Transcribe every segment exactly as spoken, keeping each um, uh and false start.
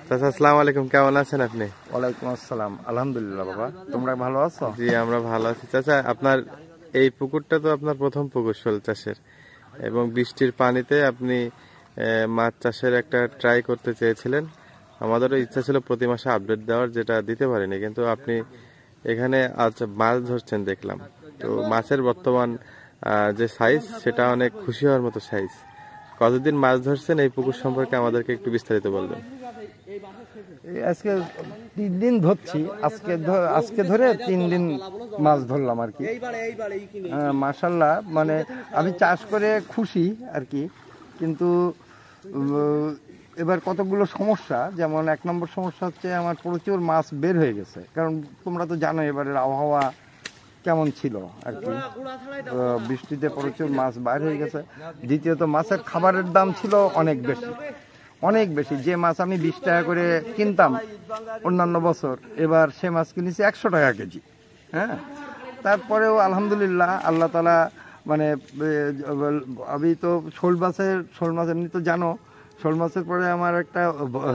চাচা আসসালামু আলাইকুম, কেমন আছেন আপনি? ওয়ালাইকুম আসসালাম, আলহামদুলিল্লাহ। বাবা, তোমরা ভালো আছো? জি আমরা ভালো আছি। চাচা আপনার এই পুকুরটা তো আপনার প্রথম পুকুর শোল চাষের, এবং বৃষ্টির পানিতে আপনি মাছ চাষের একটা ট্রাই করতে চেয়েছিলেন। আমাদেরও ইচ্ছা ছিল প্রতি মাসে আপডেট দেওয়ার, যেটা দিতে পারিনি, কিন্তু আপনি এখানে আজ মাছ ধরছেন দেখলাম। তো মাছের বর্তমান যে সাইজ, সেটা অনেক খুশি হওয়ার মতো সাইজ। কতদিন মাছ ধরছেন এই পুকুর সম্পর্কে আমাদেরকে একটু বিস্তারিত বলবেন। আজকে তিন দিন ধরছি, আজকে আজকে ধরে তিন দিন মাছ ধরলাম আর কি। মাশাআল্লাহ, মানে আমি চাষ করে খুশি আর কি, কিন্তু এবার কতগুলো সমস্যা। যেমন এক নম্বর সমস্যা হচ্ছে আমার প্রচুর মাছ বের হয়ে গেছে, কারণ তোমরা তো জানো এবারের আবহাওয়া কেমন ছিল আর কি, বৃষ্টিতে প্রচুর মাছ বাইর হয়ে গেছে। দ্বিতীয়ত মাছের খাবারের দাম ছিল অনেক বেশি, অনেক বেশি। যে মাছ আমি বিশ টাকা করে কিনতাম অন্যান্য বছর, এবার সে মাছ কিনেছি একশো টাকা কেজি। হ্যাঁ, তারপরেও আলহামদুলিল্লাহ আল্লাহ তাআলা, মানে আমি তো শোল মাছের শোল মাছ এমনি তো জানো, শোল মাছের পরে আমার একটা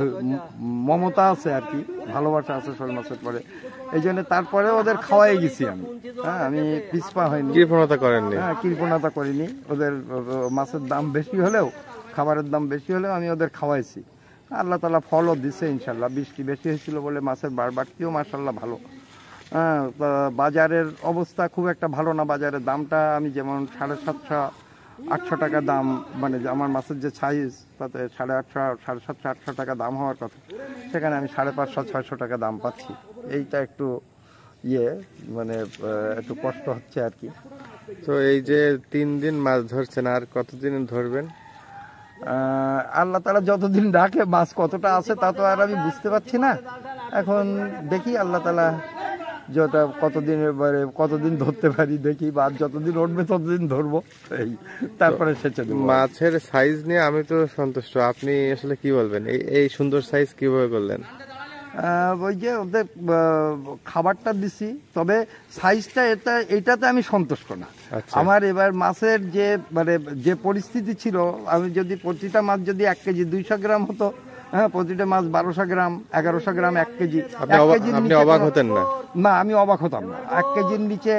মমতা আছে আর কি, ভালোবাসা আছে শোল মাছের পরে। এই জন্য তারপরে ওদের খাওয়াই গেছি আমি। হ্যাঁ, আমি পিছপা হয়নি, কৃপণতা করেননি। হ্যাঁ, কৃপণতা করিনি। ওদের মাছের দাম বেশি হলেও, খাবারের দাম বেশি হলেও আমি ওদের খাওয়াইছি। আল্লাহ তাআলা ফলও দিছে ইনশাল্লাহ। বৃষ্টি বেশি হয়েছিল বলে মাছের বার বাড়তিও মাশাআল্লাহ ভালো। হ্যাঁ, বাজারের অবস্থা খুব একটা ভালো না। বাজারের দামটা আমি যেমন সাড়ে সাতশো আটশো টাকা দাম, মানে আমার মাছের যে সাইজ তাতে সাড়ে আটশো সাড়ে সাতশো আটশো টাকা দাম হওয়ার কথা, সেখানে আমি সাড়ে পাঁচশো ছয়শো টাকা দাম পাচ্ছি। এইটা একটু ইয়ে, মানে একটু কষ্ট হচ্ছে আর কি। তো এই যে তিন দিন মাছ ধরছেন, আর কতদিন ধরবেন? আল্লাহ তাআলা যতদিন রাখে, মাছ কতটা আছে তা তো আর আমি বুঝতে পারছি না। এখন দেখি আল্লাহ তাআলা যেটা কতদিন এবারে কতদিন ধরতে পারি দেখি, বা যতদিন উঠবে ততদিন ধরবো, এই তারপরে সেচে দেবো। মাছের সাইজ নিয়ে আমি তো সন্তুষ্ট, আপনি আসলে কি বলবেন? এই এই সুন্দর সাইজ কিভাবে করলেন? ওই যে ওদের খাবারটা দিছি, তবে সাইজটা এটা এইটাতে আমি সন্তুষ্ট না। আমার এবার মাছের যে মানে যে পরিস্থিতি ছিল, আমি যদি প্রতিটা মাছ যদি এক কেজি দুইশো গ্রাম হতো, হ্যাঁ, প্রতিটা মাছ বারোশো গ্রাম এগারোশো গ্রাম এক কেজি, আপনি অবাক হতেন না? না, আমি অবাক হতাম না। এক কেজির নিচে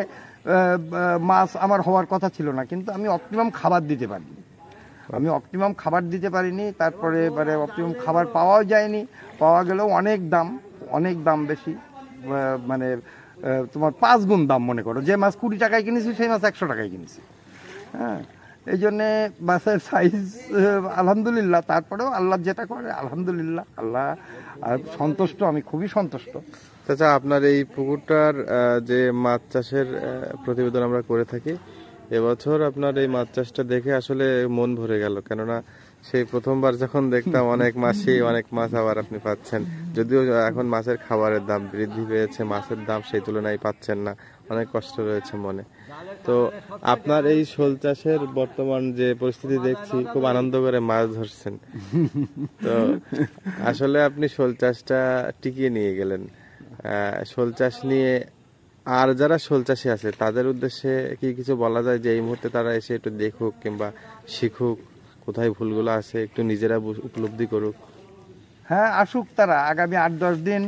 মাছ আমার হওয়ার কথা ছিল না, কিন্তু আমি অপটিমাম খাবার দিতে পারিনি। আমি অপটিমাম খাবার দিতে পারিনি তারপরে এবারে অপটিমাম খাবার পাওয়াও যায়নি। পাওয়া গেলেও অনেক দাম, অনেক দাম বেশি, মানে তোমার পাঁচ গুণ দাম। মনে করো যে মাছ কুড়ি টাকায় কিনেছি সেই মাছ একশো টাকায় কিনেছি। হ্যাঁ, এই জন্যে মাছের সাইজ আলহামদুলিল্লাহ, তারপরেও আল্লাহ যেটা করে আলহামদুলিল্লাহ, আল্লাহ আর সন্তুষ্ট, আমি খুবই সন্তুষ্ট। চাচা, আপনার এই পুকুরটার যে মাছ চাষের প্রতিবেদন আমরা করে থাকি, এবছর আপনার এই মাছ চাষটা দেখে আসলে মন ভরে গেল। কেননা সেই প্রথমবার যখন দেখতাম অনেক মাছই অনেক মাছ আবার আপনি পাচ্ছেন, যদিও এখন মাছের খাবারের দাম বৃদ্ধি পেয়েছে, মাছের দাম সেই তুলনায় পাচ্ছেন না, অনেক কষ্ট রয়েছে মনে। তো আপনার এই শোল চাষের বর্তমান যে পরিস্থিতি দেখছি, খুব আনন্দ করে মাছ ধরছেন। তো আসলে আপনি শোল চাষটা টিকিয়ে নিয়ে গেলেন। শোল চাষ নিয়ে আর যারা শোল চাষী আছে তাদের উদ্দেশ্যে কি কিছু বলা যায়, যে এই মুহূর্তে তারা এসে একটু দেখুক কিংবা শিখুক, কোথায় ভুলগুলো আছে একটু নিজেরা উপলব্ধি করুক? হ্যাঁ, আসুক তারা। আগামী আট দশ দিন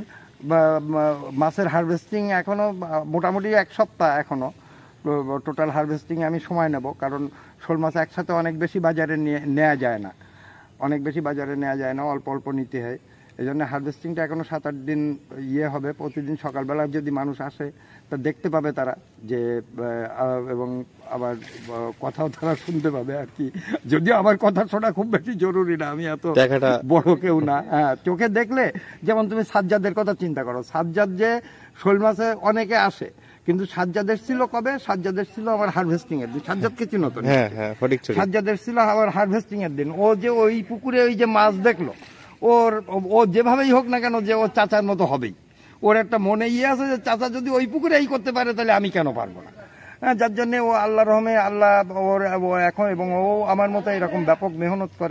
মাছের হারভেস্টিং, এখনো মোটামুটি এক সপ্তাহ এখনো টোটাল হারভেস্টিং আমি সময় নেব, কারণ শোল মাছ একসাথে অনেক বেশি বাজারে নেওয়া যায় না, অনেক বেশি বাজারে নেওয়া যায় না, অল্প অল্প নিতে হয়। এই জন্য হারভেস্টিংটা এখনো সাত আট দিন ইয়ে হবে। প্রতিদিন সকালবেলা যদি মানুষ আসে তা দেখতে পাবে তারা যে, এবং আবার কথাও তারা শুনতে পাবে আর কি। যদিও আমার কথা শোনা খুব বেশি জরুরি না, আমি এত বড় কেউ না। হ্যাঁ, চোখে দেখলে, যেমন তুমি সাজ্জাদের কথা চিন্তা করো, সাজ্জাদ যে শোল মাছে অনেকে আসে, কিন্তু সাজ্জাদের ছিল কবে? সাজ্জাদের ছিল আমার হারভেস্টিং এর দিন। সাজ্জাদকে চিনো তো? হ্যাঁ হ্যাঁ, সাজ্জাদের ছিল আমার হারভেস্টিং এর দিন। ও যে ওই পুকুরে ওই যে মাছ দেখলো, ওর ও যেভাবেই হোক না কেন যে ও চাচার মতো হবেই। ওর একটা মনে ইয়ে আছে যে চাচা যদি ওই পুকুরে এই করতে পারে তাহলে আমি কেন পারবো না। হ্যাঁ, যার জন্য ও আল্লাহ রহমে আল্লাহ ওর এখন, এবং ও আমার মতো এরকম ব্যাপক মেহনত করে।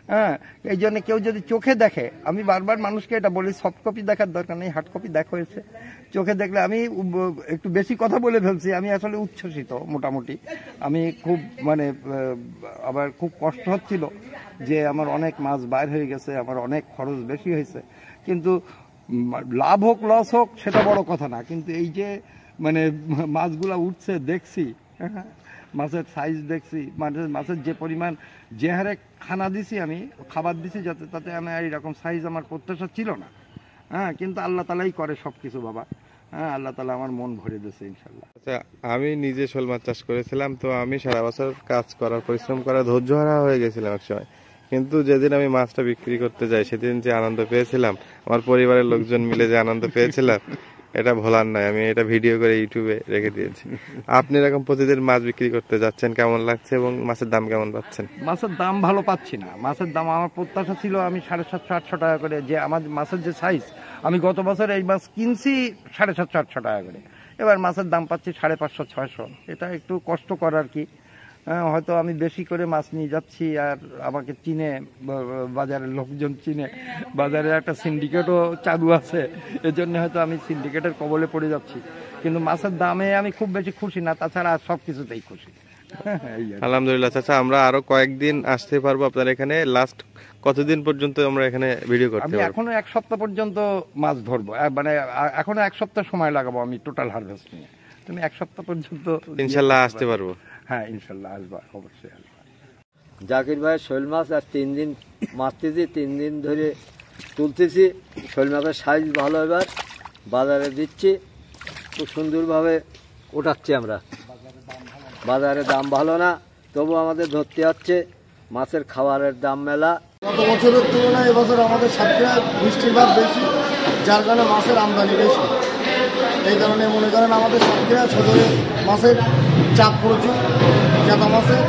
হ্যাঁ, এই জন্য কেউ যদি চোখে দেখে, আমি বারবার মানুষকে এটা বলি, সফট কপি দেখার দরকার নেই, হার্ড কপি দেখা হয়েছে। চোখে দেখলে আমি উব- একটু বেশি কথা বলে ফেলছি, আমি আসলে উচ্ছ্বসিত মোটামুটি। আমি খুব মানে আহ, আবার খুব কষ্ট হচ্ছিল যে আমার অনেক মাছ বাইর হয়ে গেছে, আমার অনেক খরচ বেশি হয়েছে, কিন্তু উম, লাভ হোক লস হোক সেটা বড় কথা না, কিন্তু এই যে মানে মাছগুলা উঠছে দেখছি, হ্যাঁ, মাছের সাইজ দেখছি, মাছের মাছের যে পরিমাণ, যে হারে খানা দিছি আমি, খাবার দিছি যাতে, তাতে আমি এইরকম সাইজ আমার প্রত্যাশা ছিল না। হ্যাঁ, কিন্তু আল্লাহ তালাই করে সব কিছু বাবা। হ্যাঁ, আল্লাহ তালা আমার মন ভরে দিয়েছে ইনশাল্লাহ। আচ্ছা, আমি নিজে শোল মাছ চাষ করেছিলাম, তো আমি সারা বছর কাজ করার পরিশ্রম করা ধৈর্য হারা হয়ে গেছিলাম এক সময়। কিন্তু যেদিন আমি মাছটা বিক্রি করতে যাই, সেদিন যে আনন্দ পেয়েছিলাম, আমার পরিবারের লোকজন মিলে যে আনন্দ পেয়েছিলাম, এটা ভোলার নয়। আমি এটা ভিডিও করে ইউটিউবে রেখে দিয়েছি। আপনি এরকম প্রতিদিন মাছ বিক্রি করতে যাচ্ছেন, কেমন লাগছে এবং মাছের দাম কেমন পাচ্ছেন? মাছের দাম ভালো পাচ্ছি না। মাছের দাম আমার প্রত্যাশা ছিল আমি সাড়ে সাতশো আটশো টাকা করে, যে আমার মাছের যে সাইজ, আমি গত বছর এই মাছ কিনছি সাড়ে সাতশো আটশো টাকা করে, এবার মাছের দাম পাচ্ছি সাড়ে পাঁচশো ছয়শো। এটা একটু কষ্টকর আর কি। হ্যাঁ, হয়তো আমি বেশি করে মাছ নিয়ে যাচ্ছি, আর আমাকে চিনে, বা- বাজারের লোকজন চিনে, বাজারে একটা সিন্ডিকেটও চালু আছে, এজন্য হয়তো আমি সিন্ডিকেটের কবলে পড়ে যাচ্ছি, কিন্তু মাছের দামে আমি খুব বেশি খুশি না, তাছাড়া আর সব কিছুতেই খুশি। এই আর কি। আলহামদুলিল্লাহ চাচা, আমরা আরো কয়েকদিন আসতে পারবো আপনার এখানে। লাস্ট কতদিন পর্যন্ত আমরা এখানে ভিডিও করতে আমি পারবো? এখনো এক সপ্তাহ পর্যন্ত মাছ ধরবো, আহ, মানে আ- এখনো এক সপ্তাহ সময় লাগাবো আমি টোটাল হারভেস্ট নিয়ে। তুমি এক সপ্তাহ পর্যন্ত ইনশাল্লাহ আসতে পারবো। হ্যাঁ, ইনশাল্লাহ আসবা, অবশ্যই আসবা। জাকির ভাই শোল মাছ আর তিন দিন মারতেছি, তিন দিন ধরে তুলতেছি। শোল মাছের সাইজ ভালো, এবার বাজারে দিচ্ছি, খুব সুন্দরভাবে ওঠাচ্ছি আমরা। বাজারে দাম ভালো না, তবু আমাদের ধরতে হচ্ছে, মাছের খাবারের দাম মেলা। গত বছরের তুলনায় এবছর আমাদের সাতক্ষীরা বৃষ্টির ভাগ বেশি, যার কারণে মাছের আমদানি বেশি। এই কারণে মনে করেন আমাদের সাতক্ষীরা সদরে মাছের চাপ প্রচুর, জাতা মাছের।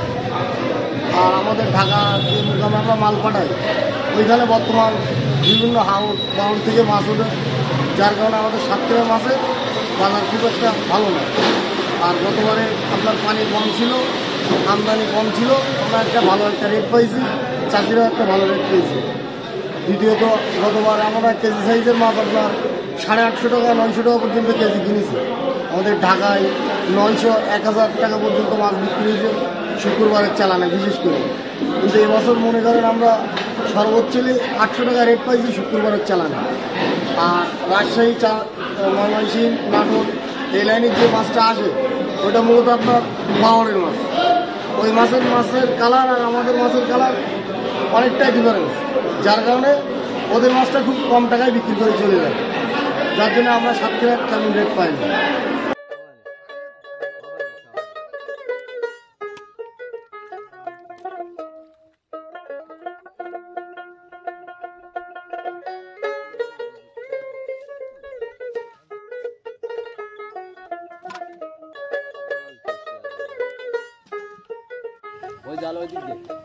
আর আমাদের ঢাকা যে মুকামে আমরা মাল পাঠাই, ওইখানে বর্তমান বিভিন্ন হাউস বাউন্ড থেকে মাছ ওঠে, যার কারণে আমাদের সাতক্ষীরা মাছের বাজার খুব একটা ভালো না। আর গতবারে আপনার পানি কম ছিল, আমদানি কম ছিল, আমরা একটা ভালো একটা রেট পাইছি, চাষিরাও একটা ভালো রেট পেয়েছি। দ্বিতীয়ত গতবার আমরা কেজি সাইজের মাছ আপনার সাড়ে আটশো টাকা নয়শো টাকা পর্যন্ত কেজি কিনেছি। আমাদের ঢাকায় নয়শো এক হাজার টাকা পর্যন্ত মাছ বিক্রি হয়েছে শুক্রবারের চালানে বিশেষ করে। কিন্তু এবছর মনে করেন আমরা সর্বোচ্চ আটশো টাকা রেট পাইছি শুক্রবারের চালানে। আর রাজশাহী চা ময়মনসিংহ নাটোর এই লাইনের যে মাছটা আসে, ওটা মূলত আপনার বাওয়ারের মাছ। ওই মাছের মাছের কালার আর আমাদের মাছের কালার অনেকটাই ডিফারেন্স, যার কারণে ওদের মাছটা খুব কম টাকায় বিক্রি করে চলে যায়, যার জন্য আমরা সাতক্ষীরা তেমন রেট পাই না। ওই জাল ওই দিক দিয়ে